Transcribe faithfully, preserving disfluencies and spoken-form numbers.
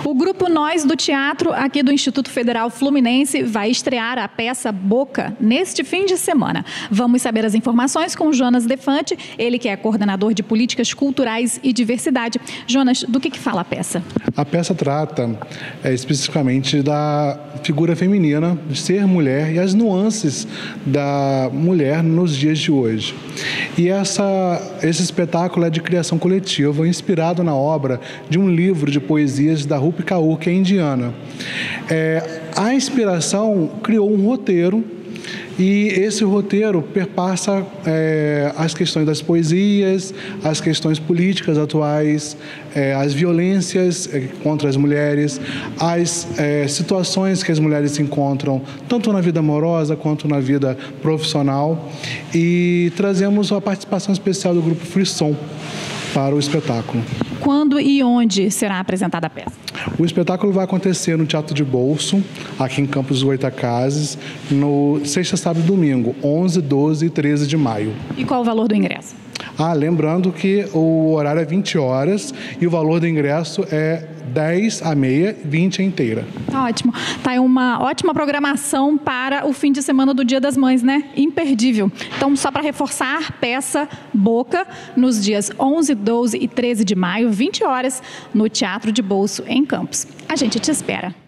O grupo Nós do Teatro, aqui do Instituto Federal Fluminense, vai estrear a peça Boca neste fim de semana. Vamos saber as informações com o Jonas Defante, ele que é coordenador de políticas culturais e diversidade. Jonas, do que, que fala a peça? A peça trata é, especificamente da figura feminina, de ser mulher e as nuances da mulher nos dias de hoje. E essa, esse espetáculo é de criação coletiva, inspirado na obra de um livro de poesias da Rupi Kaur, que é indiana. É, a inspiração criou um roteiro e esse roteiro perpassa é, as questões das poesias, as questões políticas atuais, é, as violências é, contra as mulheres, as é, situações que as mulheres se encontram, tanto na vida amorosa quanto na vida profissional. E trazemos a participação especial do grupo Frisson para o espetáculo. Quando e onde será apresentada a peça? O espetáculo vai acontecer no Teatro de Bolso, aqui em Campos dos Goytacazes, no sexta, sábado e domingo, onze, doze e treze de maio. E qual o valor do ingresso? Ah, lembrando que o horário é vinte horas e o valor do ingresso é dez a meia, vinte a inteira. Ótimo. Tá aí uma ótima programação para o fim de semana do Dia das Mães, né? Imperdível. Então, só para reforçar, peça Boca nos dias onze, doze e treze de maio, vinte horas, no Teatro de Bolso, em Campos. A gente te espera.